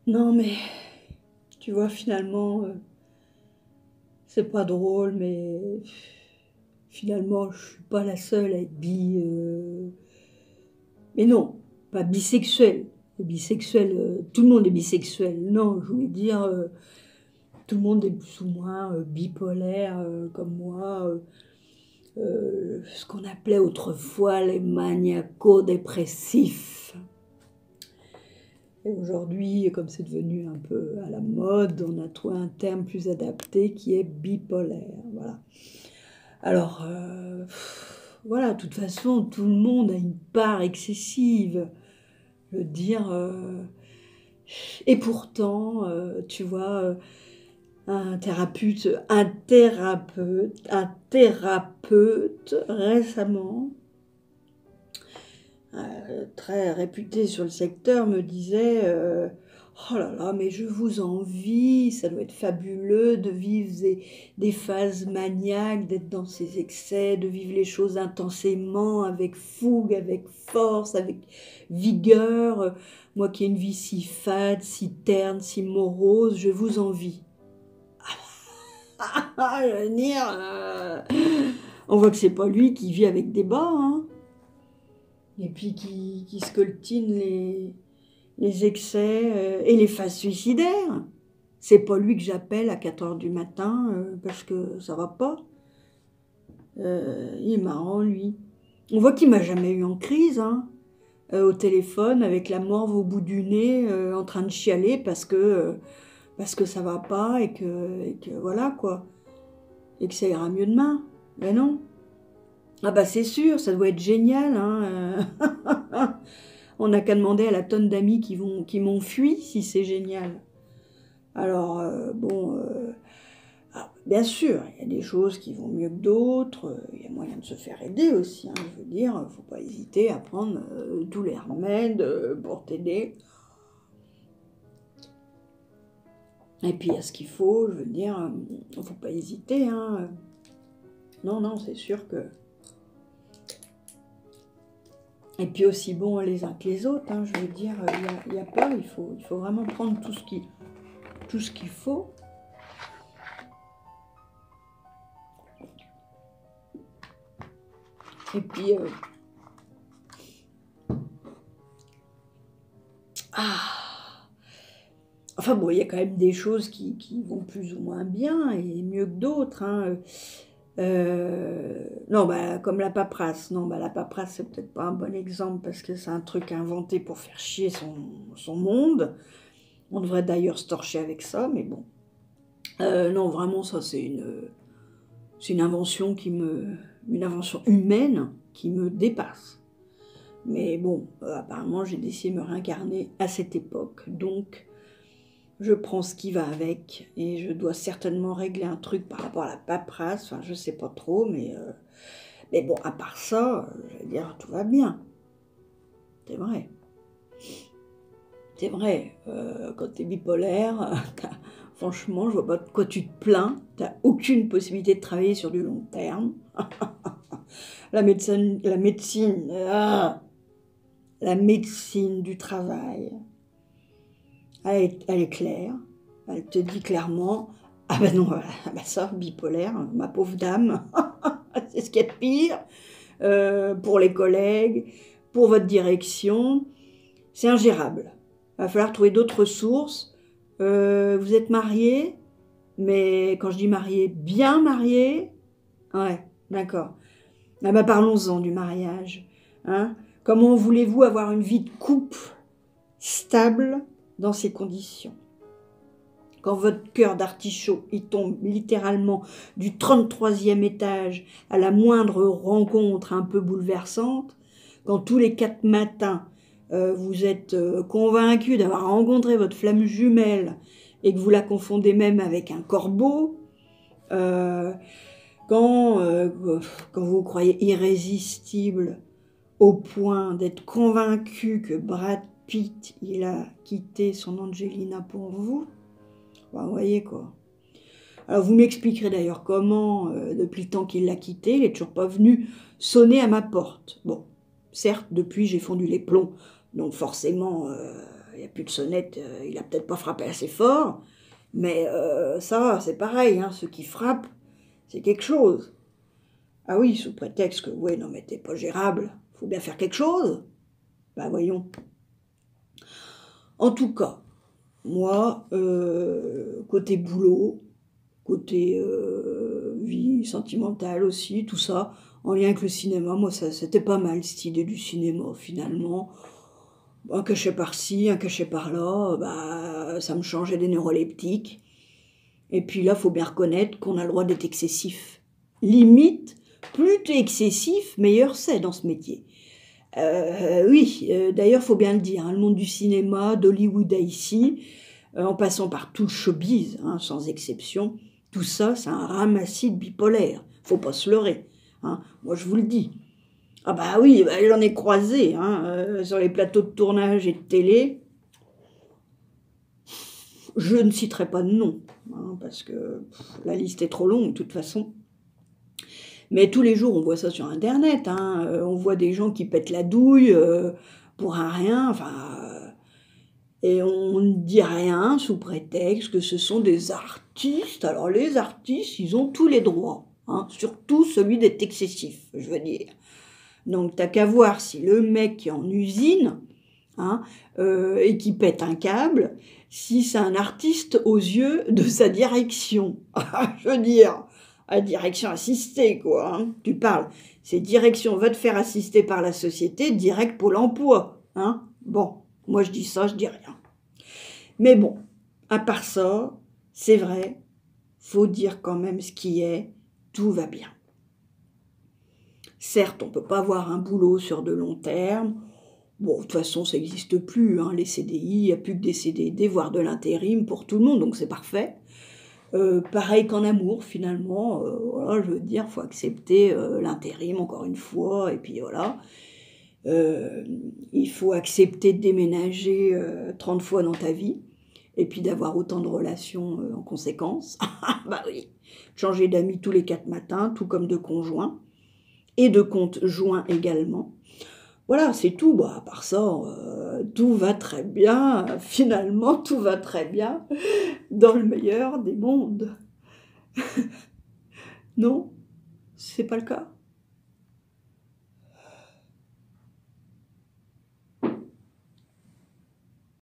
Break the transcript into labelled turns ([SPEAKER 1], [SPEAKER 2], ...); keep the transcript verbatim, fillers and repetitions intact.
[SPEAKER 1] Non, mais tu vois, finalement, euh, c'est pas drôle, mais finalement, je suis pas la seule à être bi. euh, Mais non, pas bisexuel. Bisexuel, euh, tout le monde est bisexuel. Non, je voulais dire, euh, tout le monde est plus ou moins euh, bipolaire, euh, comme moi. euh, euh, ce qu'on appelait autrefois les maniaco-dépressifs. Et aujourd'hui, comme c'est devenu un peu à la mode, on a trouvé un terme plus adapté qui est bipolaire. Voilà. Alors, euh, pff, voilà, de toute façon, tout le monde a une part excessive. Je veux dire, euh, et pourtant, euh, tu vois, euh, un thérapeute, un thérapeute, un thérapeute récemment, euh, très réputé sur le secteur, me disait euh, oh là là, mais je vous envie, ça doit être fabuleux de vivre des, des phases maniaques, d'être dans ces excès, de vivre les choses intensément, avec fougue, avec force, avec vigueur. Moi qui ai une vie si fade, si terne, si morose, je vous envie. Ah, je veux dire, euh, on voit que c'est pas lui qui vit avec des bas, hein, et puis qui, qui scoltine les, les excès euh, et les phases suicidaires. C'est pas lui que j'appelle à quatre heures du matin euh, parce que ça va pas. Euh, il est marrant, lui. On voit qu'il m'a jamais eu en crise, hein, euh, au téléphone, avec la morve au bout du nez, euh, en train de chialer parce que, euh, parce que ça va pas et que, et que voilà, quoi. Et que ça ira mieux demain. Mais non. Ah bah c'est sûr, ça doit être génial, hein. euh. On n'a qu'à demander à la tonne d'amis qui vont, qui m'ont fui si c'est génial. Alors, euh, bon, euh, ah, bien sûr, il y a des choses qui vont mieux que d'autres, il y a moyen de se faire aider aussi, hein, je veux dire, il ne faut pas hésiter à prendre euh, tous les remèdes euh, pour t'aider. Et puis, il y a ce qu'il faut, je veux dire, il ne faut pas hésiter, hein. Non, non, c'est sûr que... Et puis aussi bon les uns que les autres, hein, je veux dire, il n'y a, a pas, il faut, il faut vraiment prendre tout ce qui, tout ce qu'il faut. Et puis, euh, ah, enfin bon, il y a quand même des choses qui, qui vont plus ou moins bien et mieux que d'autres, hein. Euh, non, bah, comme la paperasse. Non, bah, la paperasse, c'est peut-être pas un bon exemple parce que c'est un truc inventé pour faire chier son, son monde. On devrait d'ailleurs se torcher avec ça, mais bon. Euh, non, vraiment, ça, c'est une, c'est une invention qui me, une invention humaine qui me dépasse. Mais bon, euh, apparemment, j'ai décidé de me réincarner à cette époque, donc je prends ce qui va avec et je dois certainement régler un truc par rapport à la paperasse. Enfin, je sais pas trop, mais euh, mais bon, à part ça, je vais dire tout va bien. C'est vrai. C'est vrai. Euh, quand t'es bipolaire, franchement, je vois pas de quoi tu te plains. T'as aucune possibilité de travailler sur du long terme. La médecine, la médecine, ah, la médecine du travail, elle est, elle est claire. Elle te dit clairement, ah ben non, ah ben ça, bipolaire, ma pauvre dame, c'est ce qu'il y a de pire. Euh, pour les collègues, pour votre direction, c'est ingérable. Il va falloir trouver d'autres ressources. Euh, vous êtes marié, mais quand je dis marié, bien marié, ouais, d'accord. Ah ben parlons-en du mariage. Hein. Comment voulez-vous avoir une vie de couple stable dans ces conditions? Quand votre cœur d'artichaut, il tombe littéralement du trente-troisième étage à la moindre rencontre un peu bouleversante, quand tous les quatre matins, euh, vous êtes euh, convaincu d'avoir rencontré votre flamme jumelle et que vous la confondez même avec un corbeau, euh, quand, euh, quand vous vous croyez irrésistible au point d'être convaincu que Brad Pitt, il a quitté son Angelina pour vous, vous voyez quoi. Alors vous m'expliquerez d'ailleurs comment, euh, depuis le temps qu'il l'a quitté, il n'est toujours pas venu sonner à ma porte. Bon, certes, depuis j'ai fondu les plombs, donc forcément, euh, il n'y a plus de sonnette, euh, il a peut-être pas frappé assez fort, mais euh, ça, c'est pareil, hein, ceux qui frappent, c'est quelque chose. Ah oui, sous prétexte que, ouais, non mais t'es pas gérable, faut bien faire quelque chose. Ben voyons. En tout cas, moi, euh, côté boulot, côté euh, vie sentimentale aussi, tout ça, en lien avec le cinéma, moi, ça, c'était pas mal, cette idée du cinéma, finalement. Un cachet par-ci, un cachet par-là, bah, ça me changeait des neuroleptiques. Et puis là, faut bien reconnaître qu'on a le droit d'être excessif. Limite, plus t'es excessif, meilleur c'est dans ce métier. Euh, oui, euh, d'ailleurs, faut bien le dire, hein, le monde du cinéma, d'Hollywood à ici, euh, en passant par tout le showbiz, hein, sans exception, tout ça, c'est un ramassis de bipolaire. Faut pas se leurrer. Hein. Moi, je vous le dis. Ah bah oui, bah, j'en ai croisé hein, euh, sur les plateaux de tournage et de télé. Je ne citerai pas de nom, hein, parce que pff, la liste est trop longue de toute façon. Mais tous les jours, on voit ça sur Internet. Hein, euh, on voit des gens qui pètent la douille euh, pour un rien. Enfin, euh, et on ne dit rien sous prétexte que ce sont des artistes. Alors les artistes, ils ont tous les droits. Hein, surtout celui d'être excessif, je veux dire. Donc t'as qu'à voir si le mec qui est en usine hein, euh, et qui pète un câble, si c'est un artiste aux yeux de sa direction. Je veux dire, à direction assistée, quoi. Hein. Tu parles, c'est direction va te faire assister par la société, direct Pôle emploi. Hein. Bon, moi je dis ça, je dis rien. Mais bon, à part ça, c'est vrai, faut dire quand même ce qui est, tout va bien. Certes, on ne peut pas avoir un boulot sur de long terme. Bon, de toute façon, ça n'existe plus, hein, les C D I, il n'y a plus que des C D D, voire de l'intérim pour tout le monde, donc c'est parfait. Euh, pareil qu'en amour, finalement, euh, voilà, je veux dire, il faut accepter euh, l'intérim, encore une fois, et puis voilà. Euh, il faut accepter de déménager euh, trente fois dans ta vie, et puis d'avoir autant de relations euh, en conséquence. Bah oui, changer d'amis tous les quatre matins, tout comme de conjoints. Et de compte joint également. Voilà, c'est tout. Bon, à part ça, euh, tout va très bien. Finalement, tout va très bien dans le meilleur des mondes. Non, c'est pas le cas.